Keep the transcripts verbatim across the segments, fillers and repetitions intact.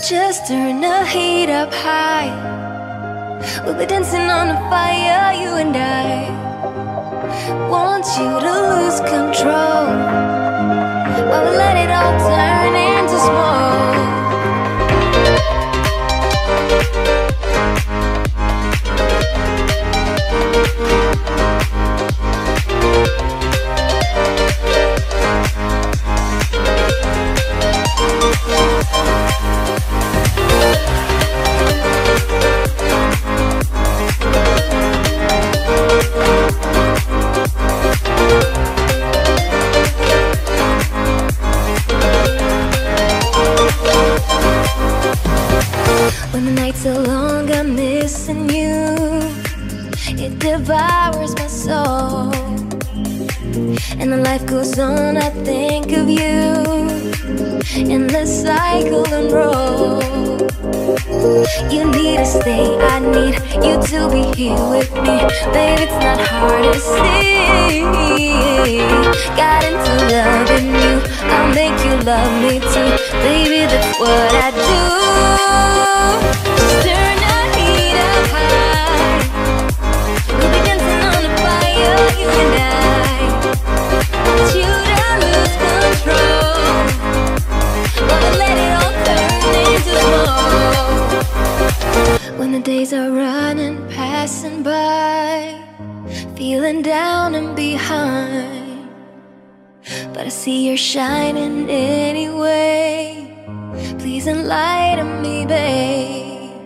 Just turn the heat up high. We'll be dancing on the fire, you and I. Want you to lose control while we let it all turn into smoke. When the nights are long, I'm missing you. It devours my soul. And the life goes on, I think of you. In the cycle and roll. You need to stay, I need you to be here with me. Baby, it's not hard to see. Got into loving you, I'll make you love me too. Baby, that's what I do. Just turn the heat up high. We'll be dancing on the fire, you and I. Want you to lose control while we let it all turn into smoke. When the days are running, passing by, feeling down and behind, but I see you're shining anyway. Please enlighten me, babe.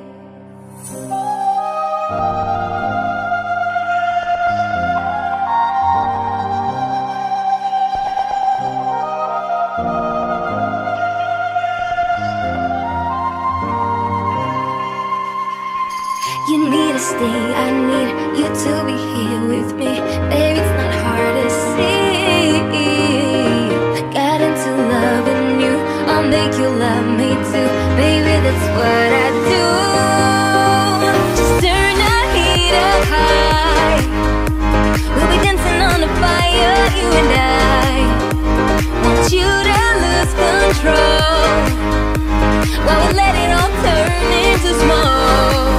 You need to stay, I need you to be here with me. Baby, it's not hard to see. Got into loving you, I'll make you love me too. Baby, that's what I do. Just turn the heat up high. We'll be dancing on the fire, you and I. Want you to lose control while we let it all turn into smoke.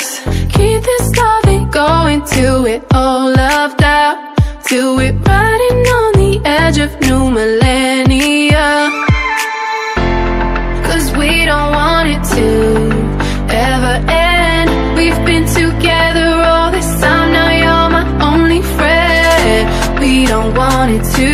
us. Keep this loving going till we're all loved out, till we're riding on the edge of new millennia. Cause we don't want it to ever end. We've been together all this time, now you're my only friend. We don't want it to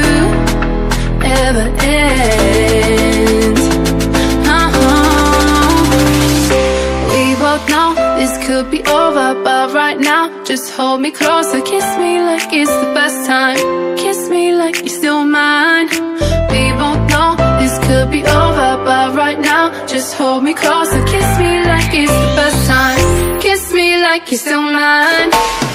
ever end. Uh-huh. We both know this could be over, but right now just hold me closer. Kiss me like it's the best time. Kiss me like you're still mine. We both know this could be over, but right now just hold me closer. Kiss me like it's the best time. Kiss me like you're still mine.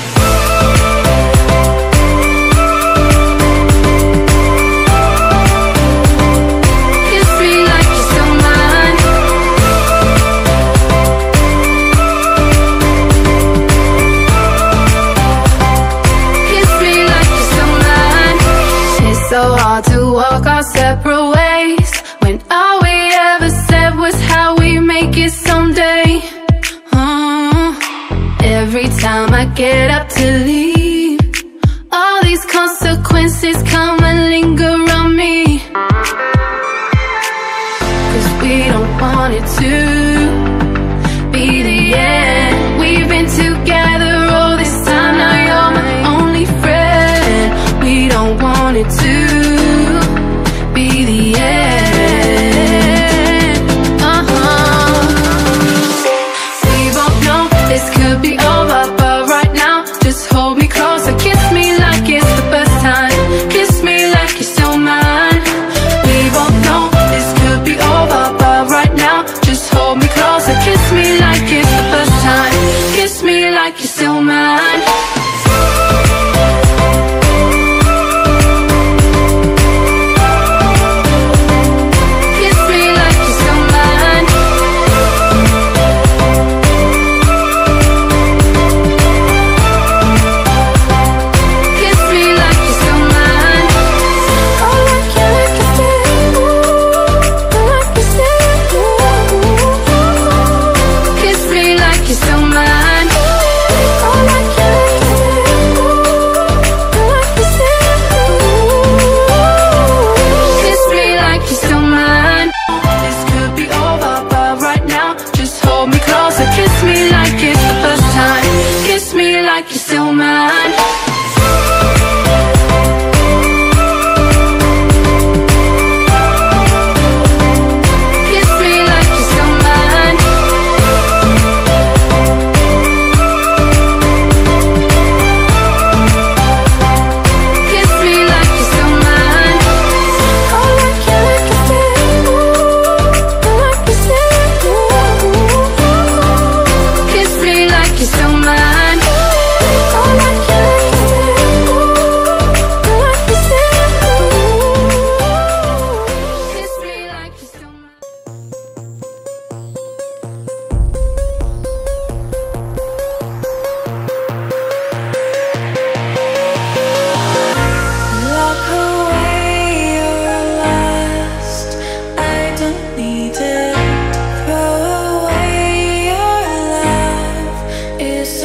So hard to walk our separate ways, when all we ever said was how we make it someday. uh, Every time I get up to leave, all these consequences come and linger on me. Cause we don't want it to be the end. We've been together all this time, now you're my only friend. We don't want it to be the end. Uh-huh. We both know this could be over, but right now just hold me closer. Kiss me like it's the best time. Kiss me like you're still mine. We both know this could be over, but right now just hold me closer. Kiss me like it's the best time. Kiss me like you're still mine. Is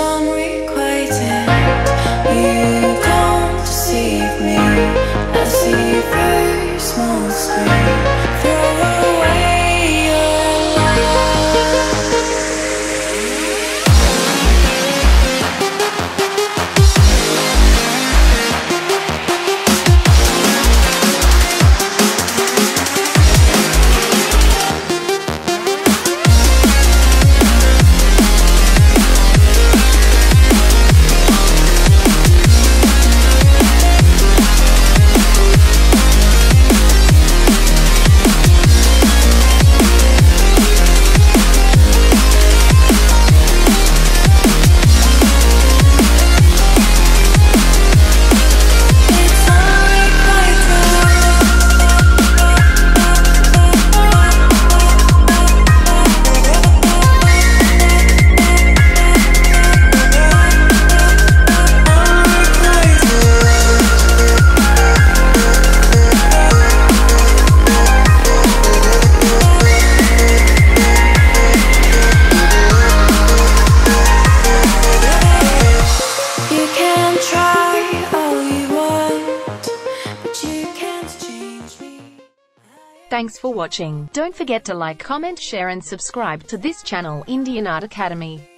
Thanks for watching. Don't forget to like, comment, share and subscribe to this channel, Indian Art Academy.